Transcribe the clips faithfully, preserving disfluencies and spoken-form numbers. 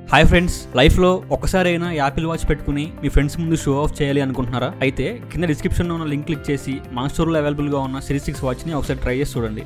Hi friends, లైఫ్లో ఒక్కసారైనా Apple watch పెట్టుకుని మీ ఫ్రెండ్స్ ముందు షో ఆఫ్ చేయాలి అనుకుంటున్నారా? అయితే కింద డిస్క్రిప్షన్లో ఉన్న లింక్ క్లిక్ చేసి మన స్టోర్లో అవైలబుల్గా ఉన్న సిరీస్ సిక్స్ వాచ్ని ఒకసారి ట్రై చేసి చూడండి.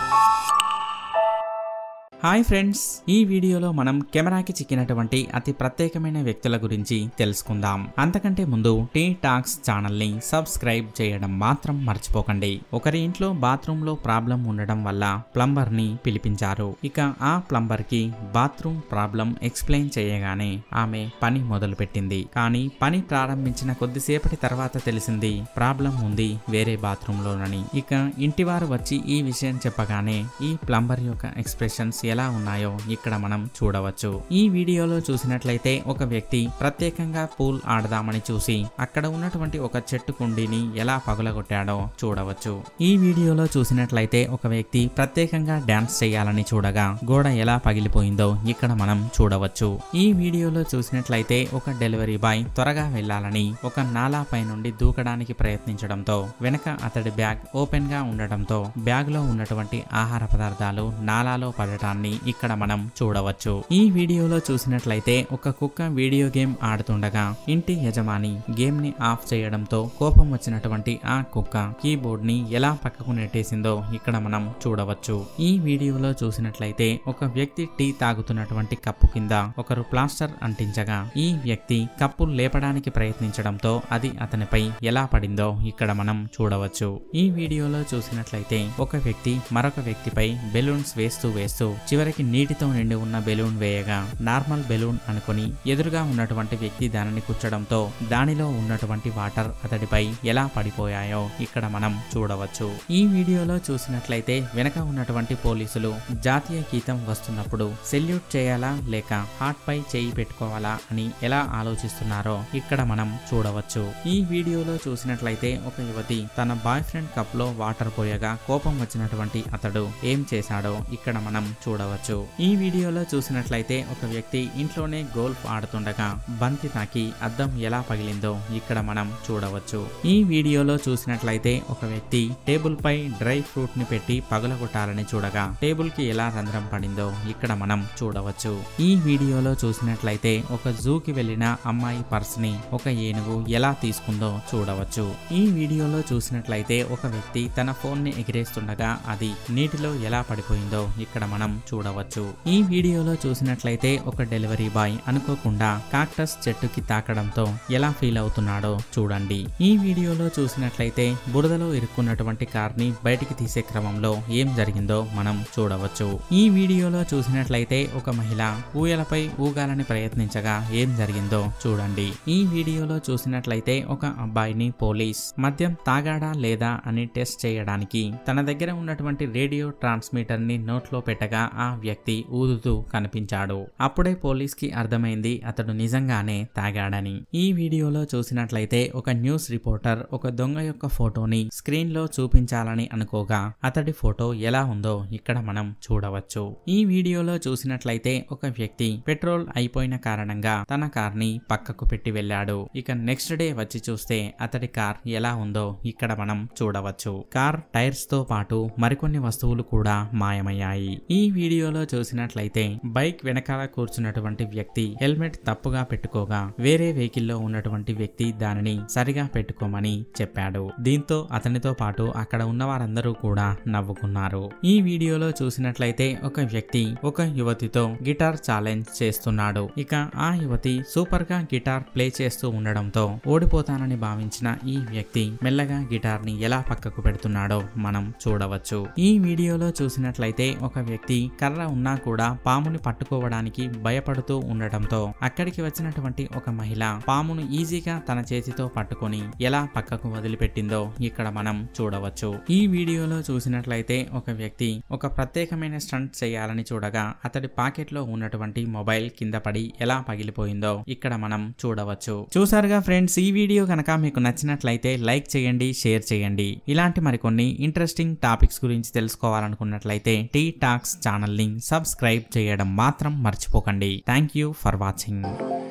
హాయ్ ఫ్రెండ్స్, ఈ వీడియోలో మనం కెమెరాకి చిక్కినటువంటి అతి ప్రత్యేకమైన వ్యక్తుల గురించి తెలుసుకుందాం. అంతకంటే ముందు టీ టాక్స్ ఛానల్ని సబ్స్క్రైబ్ చేయడం మాత్రం మర్చిపోకండి. ఒకరి ఇంట్లో బాత్రూమ్ లో ప్రాబ్లం ఉండడం వల్ల ప్లంబర్ ని పిలిపించారు. ఇక ఆ ప్లంబర్ కి బాత్రూమ్ ప్రాబ్లం ఎక్స్ప్లెయిన్ చేయగానే ఆమె పని మొదలు పెట్టింది. కానీ పని ప్రారంభించిన కొద్దిసేపటి తర్వాత తెలిసింది ప్రాబ్లం ఉంది వేరే బాత్రూమ్ లోనని. ఇక ఇంటివారు వచ్చి ఈ విషయం చెప్పగానే ఈ ప్లంబర్ యొక్క ఎక్స్ప్రెషన్స్ ఎలా ఉన్నాయో ఇక్కడ మనం చూడవచ్చు. ఈ వీడియోలో చూసినట్లయితే ఒక వ్యక్తి ప్రత్యేకంగా పూల్ ఆడదామని చూసి అక్కడ ఉన్నటువంటి ఒక చెట్టు కుండీని ఎలా పగులగొట్టాడో చూడవచ్చు. ఈ వీడియోలో చూసినట్లయితే ఒక వ్యక్తి ప్రత్యేకంగా డాన్స్ చేయాలని చూడగా గోడ ఎలా పగిలిపోయిందో ఇక్కడ మనం చూడవచ్చు. ఈ వీడియోలో చూసినట్లయితే ఒక డెలివరీ బాయ్ త్వరగా వెళ్లాలని ఒక నాలా పై నుండి దూకడానికి ప్రయత్నించడంతో వెనక అతడి బ్యాగ్ ఓపెన్ గా ఉండటంతో బ్యాగ్ లో ఉన్నటువంటి ఆహార పదార్థాలు నాలాలో పడటాన్ని ఇక్కడ మనం చూడవచ్చు. ఈ వీడియోలో చూసినట్లయితే ఒక కుక్క వీడియో గేమ్ ఆడుతుండగా ఇంటి యజమాని గేమ్ ని ఆఫ్ చేయడంతో కోపం వచ్చినటువంటి ఆ కుక్క కీబోర్డ్ ని ఎలా పక్కకు నెట్టేసిందో ఇక్కడ మనం చూడవచ్చు. ఈ వీడియోలో చూసినట్లయితే ఒక వ్యక్తి టీ తాగుతున్నటువంటి కప్పు కింద ఒకరు ప్లాస్టర్ అంటించగా ఈ వ్యక్తి కప్పు లేపడానికి ప్రయత్నించడంతో అది అతనిపై ఎలా పడిందో ఇక్కడ మనం చూడవచ్చు. ఈ వీడియోలో చూసినట్లయితే ఒక వ్యక్తి మరొక వ్యక్తిపై బెలూన్స్ వేస్తూ వేస్తూ చివరికి నీటితో నిండి ఉన్న బెలూన్ వేయగా నార్మల్ బెలూన్ అనుకుని ఎదురుగా ఉన్నటువంటి వ్యక్తి దానిని కుచ్చడంతో దానిలో ఉన్నటువంటి వాటర్ అతడిపై ఎలా పడిపోయాయో ఇక్కడ మనం చూడవచ్చు. ఈ వీడియోలో చూసినట్లయితే వెనక ఉన్నటువంటి పోలీసులు జాతీయ గీతం వస్తున్నప్పుడు సెల్యూట్ చేయాలా లేక హార్ట్ పై చేయి పెట్టుకోవాలా అని ఎలా ఆలోచిస్తున్నారో ఇక్కడ మనం చూడవచ్చు. ఈ వీడియోలో చూసినట్లయితే ఒక యువతి తన బాయ్ ఫ్రెండ్ కప్ లో వాటర్ పోయగా కోపం వచ్చినటువంటి అతడు ఏం చేశాడో ఇక్కడ మనం చూడవచ్చు. ఈ వీడియోలో చూసినట్లయితే ఒక వ్యక్తి ఇంట్లోనే గోల్ఫ్ ఆడుతుండగా బంతి తాకి అద్దం ఎలా పగిలిందో ఇక్కడ మనం చూడవచ్చు. ఈ వీడియోలో చూసినట్లయితే ఒక వ్యక్తి టేబుల్ పై డ్రై ఫ్రూట్ ని పెట్టి పగలగొట్టాలని చూడగా టేబుల్ కి ఎలా రంధ్రం పడిందో ఇక్కడ మనం చూడవచ్చు. ఈ వీడియోలో చూసినట్లయితే ఒక జూకి వెళ్లిన అమ్మాయి పర్స్ ని ఒక ఏనుగు ఎలా తీసుకుందో చూడవచ్చు. ఈ వీడియోలో చూసినట్లయితే ఒక వ్యక్తి తన ఫోన్ ని ఎగిరేస్తుండగా అది నీటిలో ఎలా పడిపోయిందో ఇక్కడ మనం చూడవచ్చు. ఈ వీడియోలో చూసినట్లయితే ఒక డెలివరీ బాయ్ అనుకోకుండా కాక్టస్ చెట్టుకి తాకడంతో ఎలా ఫీల్ అవుతున్నాడో చూడండి. ఈ వీడియోలో చూసినట్లయితే బురదలో ఇరుక్కున్నటువంటి కార్ ని బయటికి తీసే క్రమంలో ఏం జరిగిందో మనం చూడవచ్చు. ఈ వీడియోలో చూసినట్లయితే ఒక మహిళ ఊయలపై ఊగాలని ప్రయత్నించగా ఏం జరిగిందో చూడండి. ఈ వీడియోలో చూసినట్లయితే ఒక అబ్బాయిని పోలీస్ మద్యం తాగాడా లేదా అని టెస్ట్ చేయడానికి తన దగ్గర ఉన్నటువంటి రేడియో ట్రాన్స్మిటర్ ని నోట్లో పెట్టగా ఆ వ్యక్తి ఊదుతూ కనిపించాడు. అప్పుడే పోలీస్ కి అర్థమైంది అతడు నిజంగానే తాగాడని. ఈ వీడియోలో చూసినట్లయితే ఒక న్యూస్ రిపోర్టర్ ఒక దొంగ యొక్క ఫోటోని స్క్రీన్ లో చూపించాలని అనుకోగా అతడి ఫోటో ఎలా ఉందో ఇక్కడ మనం చూడవచ్చు. ఈ వీడియోలో చూసినట్లయితే ఒక వ్యక్తి పెట్రోల్ అయిపోయిన కారణంగా తన కార్ ని పక్కకు పెట్టి వెళ్ళాడు. ఇక నెక్స్ట్ డే వచ్చి చూస్తే అతడి కార్ ఎలా ఉందో ఇక్కడ మనం చూడవచ్చు. కార్ టైర్స్ తో పాటు మరికొన్ని వస్తువులు కూడా మాయమయ్యాయి. ఈ వీడియోలో చూసినట్లయితే బైక్ వెనకాల కూర్చున్నటువంటి వ్యక్తి హెల్మెట్ తప్పుగా పెట్టుకోగా వేరే వెహికల్ లో ఉన్నటువంటి వ్యక్తి దానిని సరిగా పెట్టుకోమని చెప్పాడు. దీంతో అతనితో పాటు అక్కడ ఉన్న వారందరూ కూడా నవ్వుకున్నారు. ఈ వీడియోలో చూసినట్లయితే ఒక వ్యక్తి ఒక యువతితో గిటార్ ఛాలెంజ్ చేస్తున్నాడు. ఇక ఆ యువతి సూపర్ గా గిటార్ ప్లే చేస్తూ ఉండడంతో ఓడిపోతానని భావించిన ఈ వ్యక్తి మెల్లగా గిటార్ ని ఎలా పక్కకు పెడుతున్నాడో మనం చూడవచ్చు. ఈ వీడియోలో చూసినట్లయితే ఒక వ్యక్తి కర్ర ఉన్నా కూడా పాముని పట్టుకోవడానికి భయపడుతూ ఉండటంతో అక్కడికి వచ్చినటువంటి ఒక మహిళ పామును ఈజీగా తన చేతితో పట్టుకొని ఎలా పక్కకు వదిలిపెట్టిందో ఇక్కడ మనం చూడవచ్చు. ఈ వీడియోలో చూసినట్లయితే ఒక వ్యక్తి ఒక ప్రత్యేకమైన స్టంట్ చేయాలని చూడగా అతడి పాకెట్ లో ఉన్నటువంటి మొబైల్ కింద పడి ఎలా పగిలిపోయిందో ఇక్కడ మనం చూడవచ్చు. చూసారుగా ఫ్రెండ్స్, ఈ వీడియో కనుక మీకు నచ్చినట్లయితే లైక్ చేయండి, షేర్ చేయండి. ఇలాంటి మరికొన్ని ఇంట్రెస్టింగ్ టాపిక్స్ గురించి తెలుసుకోవాలనుకున్నట్లయితే టీ టాక్స్ ఛానల్ ని సబ్స్క్రైబ్ చేయడం మాత్రం మర్చిపోకండి. Thank you for watching.